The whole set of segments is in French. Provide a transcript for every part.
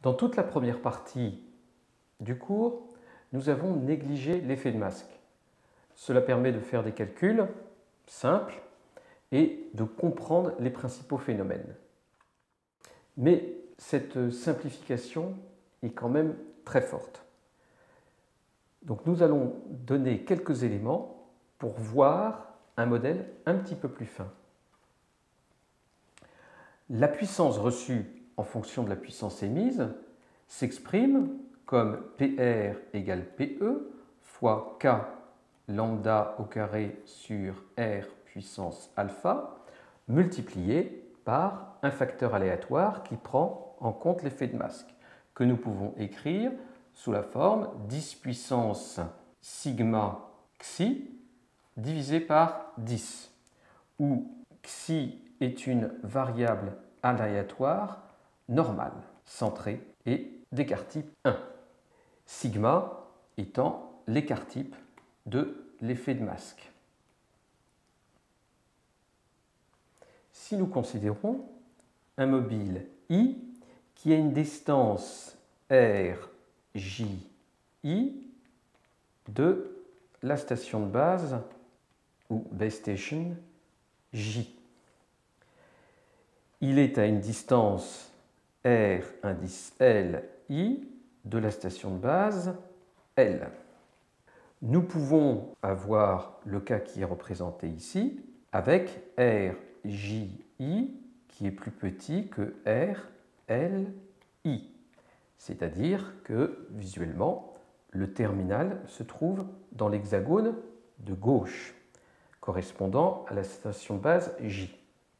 Dans toute la première partie du cours, nous avons négligé l'effet de masque. Cela permet de faire des calculs simples et de comprendre les principaux phénomènes. Mais cette simplification est quand même très forte. Donc nous allons donner quelques éléments pour voir un modèle un petit peu plus fin. La puissance reçue en fonction de la puissance émise s'exprime comme PR égale PE fois K lambda au carré sur R puissance alpha multiplié par un facteur aléatoire qui prend en compte l'effet de masque, que nous pouvons écrire sous la forme 10 puissance sigma xi divisé par 10, où xi est une variable aléatoire normale, centrée et d'écart type 1. Sigma étant l'écart type de l'effet de masque. Si nous considérons un mobile I qui a une distance RJI de la station de base ou base station J. Il est à une distance R indice LI de la station de base L. Nous pouvons avoir le cas qui est représenté ici avec RJI qui est plus petit que RLI. C'est-à-dire que visuellement, le terminal se trouve dans l'hexagone de gauche, correspondant à la station de base J.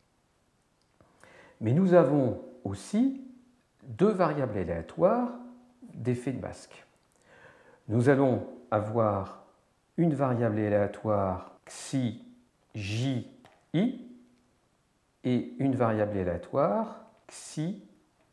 Mais nous avons aussi deux variables aléatoires d'effet de masque. Nous allons avoir une variable aléatoire xi ji et une variable aléatoire xi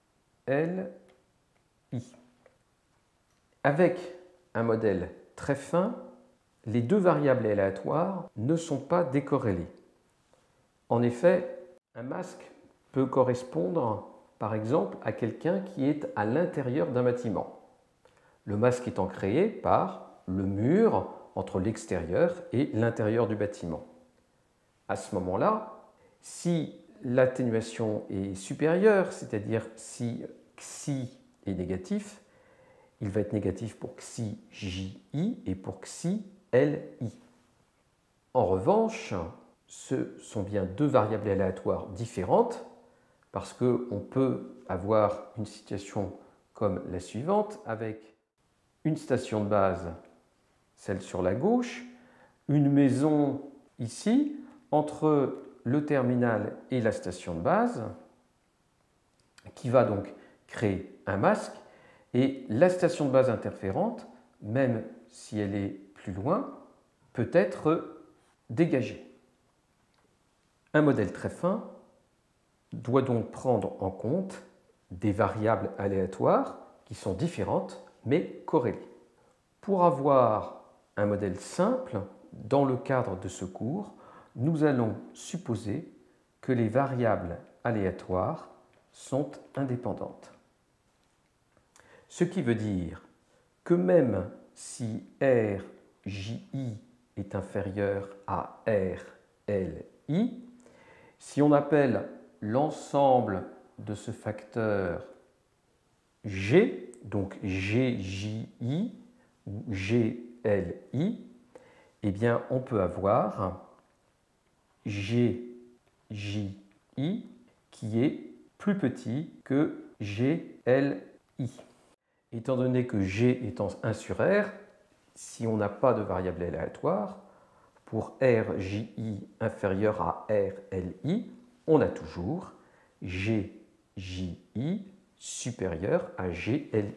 li. Avec un modèle très fin, les deux variables aléatoires ne sont pas décorrélées. En effet, un masque peut correspondre par exemple à quelqu'un qui est à l'intérieur d'un bâtiment. Le masque étant créé par le mur entre l'extérieur et l'intérieur du bâtiment. À ce moment-là, si l'atténuation est supérieure, c'est-à-dire si xi est négatif, il va être négatif pour xi ji et pour xi li. En revanche, ce sont bien deux variables aléatoires différentes parce qu'on peut avoir une situation comme la suivante avec une station de base, celle sur la gauche, une maison ici, entre le terminal et la station de base, qui va donc créer un masque, et la station de base interférente, même si elle est plus loin, peut être dégagée. Un modèle très fin doit donc prendre en compte des variables aléatoires qui sont différentes mais corrélées. Pour avoir un modèle simple, dans le cadre de ce cours, nous allons supposer que les variables aléatoires sont indépendantes. Ce qui veut dire que même si RJI est inférieur à RLI, si on appelle l'ensemble de ce facteur G, donc GJI ou GLI, eh bien on peut avoir GJI qui est plus petit que GLI. Étant donné que G étant 1 sur R, si on n'a pas de variable aléatoire, pour RJI inférieur à RLI, on a toujours GJI supérieur à GLI.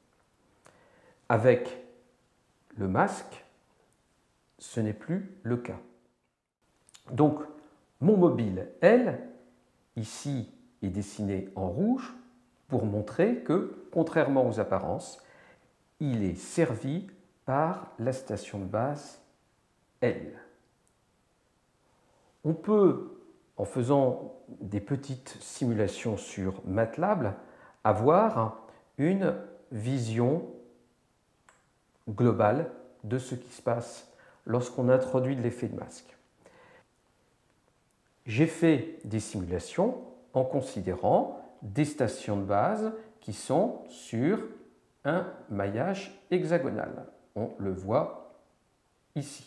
Avec le masque, ce n'est plus le cas. Donc, mon mobile L, ici, est dessiné en rouge pour montrer que, contrairement aux apparences, il est servi par la station de base L. On peut, en faisant des petites simulations sur MATLAB, avoir une vision globale de ce qui se passe lorsqu'on introduit de l'effet de masque. J'ai fait des simulations en considérant des stations de base qui sont sur un maillage hexagonal. On le voit ici.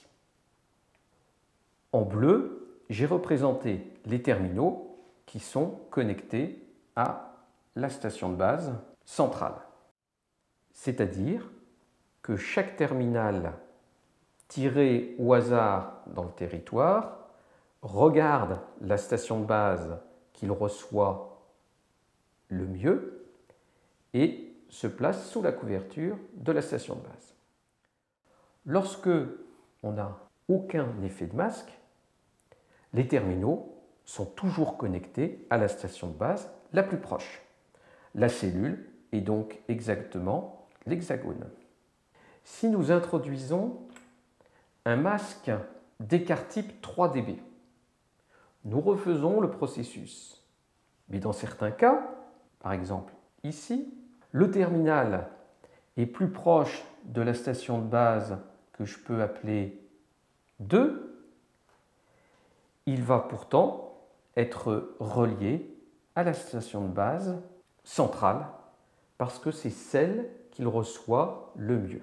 En bleu, j'ai représenté les terminaux qui sont connectés à la station de base centrale. C'est-à-dire que chaque terminal tiré au hasard dans le territoire regarde la station de base qu'il reçoit le mieux et se place sous la couverture de la station de base. Lorsque on n'a aucun effet de masque, les terminaux sont toujours connectés à la station de base la plus proche. La cellule est donc exactement l'hexagone. Si nous introduisons un masque d'écart type 3 dB, nous refaisons le processus. Mais dans certains cas, par exemple ici, le terminal est plus proche de la station de base que je peux appeler 2. Il va pourtant être relié à la station de base centrale parce que c'est celle qu'il reçoit le mieux.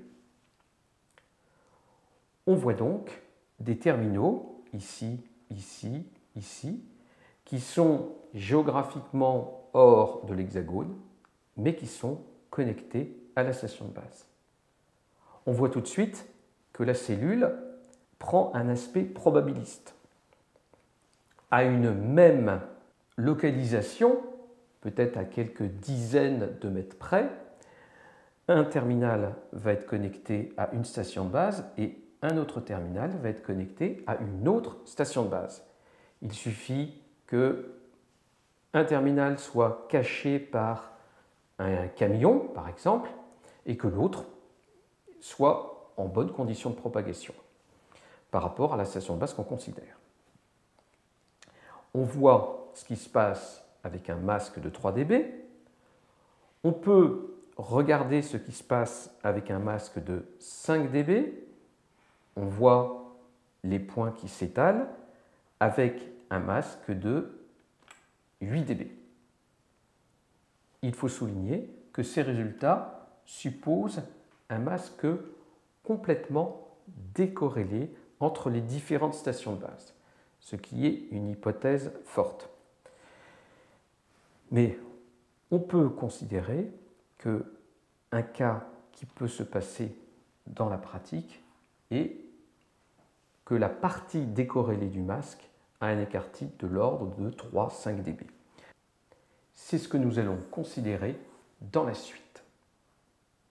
On voit donc des terminaux, ici, ici, ici, qui sont géographiquement hors de l'hexagone, mais qui sont connectés à la station de base. On voit tout de suite que la cellule prend un aspect probabiliste. À une même localisation, peut-être à quelques dizaines de mètres près, un terminal va être connecté à une station de base et un autre terminal va être connecté à une autre station de base. Il suffit qu'un terminal soit caché par un camion, par exemple, et que l'autre soit en bonne condition de propagation par rapport à la station de base qu'on considère. On voit ce qui se passe avec un masque de 3 dB. On peut regarder ce qui se passe avec un masque de 5 dB. On voit les points qui s'étalent avec un masque de 8 dB. Il faut souligner que ces résultats supposent un masque complètement décorrélé entre les différentes stations de base, ce qui est une hypothèse forte. Mais on peut considérer qu'un cas qui peut se passer dans la pratique est que la partie décorrélée du masque a un écart type de l'ordre de 3-5 dB. C'est ce que nous allons considérer dans la suite.